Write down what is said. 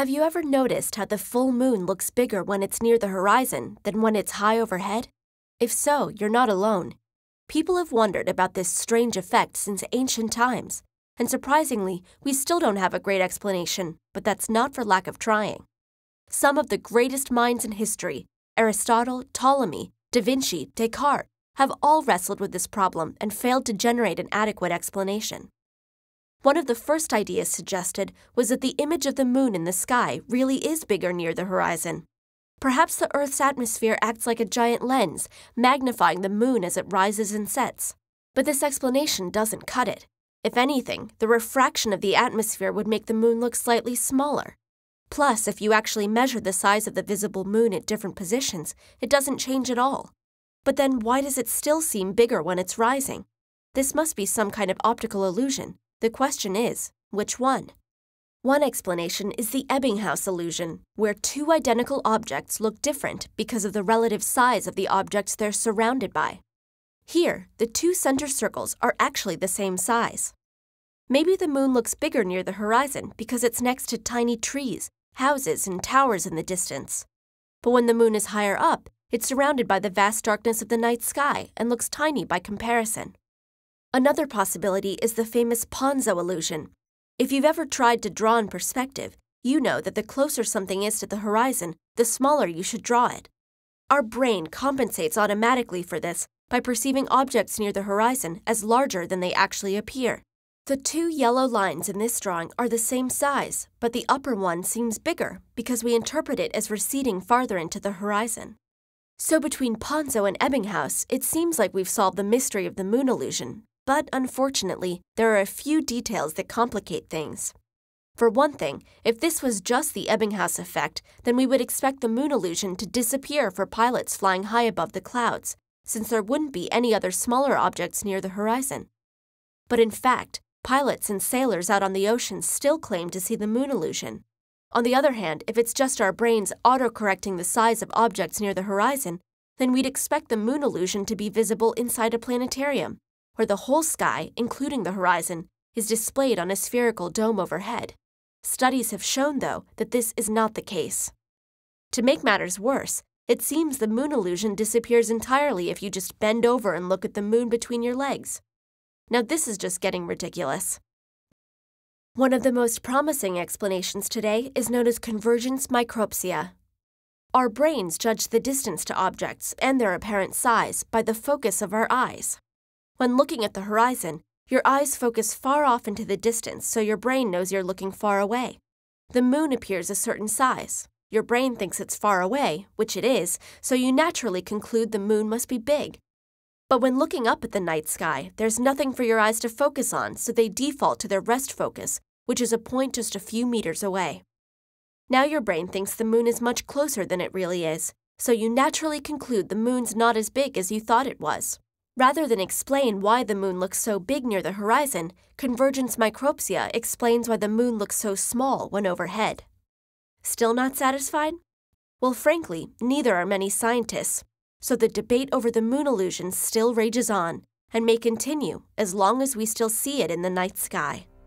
Have you ever noticed how the full moon looks bigger when it's near the horizon than when it's high overhead? If so, you're not alone. People have wondered about this strange effect since ancient times, and surprisingly, we still don't have a great explanation, but that's not for lack of trying. Some of the greatest minds in history, Aristotle, Ptolemy, Da Vinci, Descartes, have all wrestled with this problem and failed to generate an adequate explanation. One of the first ideas suggested was that the image of the moon in the sky really is bigger near the horizon. Perhaps the Earth's atmosphere acts like a giant lens, magnifying the moon as it rises and sets. But this explanation doesn't cut it. If anything, the refraction of the atmosphere would make the moon look slightly smaller. Plus, if you actually measure the size of the visible moon at different positions, it doesn't change at all. But then why does it still seem bigger when it's rising? This must be some kind of optical illusion. The question is, which one? One explanation is the Ebbinghaus illusion, where two identical objects look different because of the relative size of the objects they're surrounded by. Here, the two center circles are actually the same size. Maybe the moon looks bigger near the horizon because it's next to tiny trees, houses, and towers in the distance. But when the moon is higher up, it's surrounded by the vast darkness of the night sky and looks tiny by comparison. Another possibility is the famous Ponzo illusion. If you've ever tried to draw in perspective, you know that the closer something is to the horizon, the smaller you should draw it. Our brain compensates automatically for this by perceiving objects near the horizon as larger than they actually appear. The two yellow lines in this drawing are the same size, but the upper one seems bigger because we interpret it as receding farther into the horizon. So between Ponzo and Ebbinghaus, it seems like we've solved the mystery of the moon illusion. But unfortunately, there are a few details that complicate things. For one thing, if this was just the Ebbinghaus effect, then we would expect the moon illusion to disappear for pilots flying high above the clouds, since there wouldn't be any other smaller objects near the horizon. But in fact, pilots and sailors out on the ocean still claim to see the moon illusion. On the other hand, if it's just our brains auto-correcting the size of objects near the horizon, then we'd expect the moon illusion to be visible inside a planetarium, where the whole sky, including the horizon, is displayed on a spherical dome overhead. Studies have shown, though, that this is not the case. To make matters worse, it seems the moon illusion disappears entirely if you just bend over and look at the moon between your legs. Now this is just getting ridiculous. One of the most promising explanations today is known as convergence micropsia. Our brains judge the distance to objects and their apparent size by the focus of our eyes. When looking at the horizon, your eyes focus far off into the distance so your brain knows you're looking far away. The moon appears a certain size. Your brain thinks it's far away, which it is, so you naturally conclude the moon must be big. But when looking up at the night sky, there's nothing for your eyes to focus on, so they default to their rest focus, which is a point just a few meters away. Now your brain thinks the moon is much closer than it really is, so you naturally conclude the moon's not as big as you thought it was. Rather than explain why the moon looks so big near the horizon, convergence micropsia explains why the moon looks so small when overhead. Still not satisfied? Well, frankly, neither are many scientists, so the debate over the moon illusion still rages on and may continue as long as we still see it in the night sky.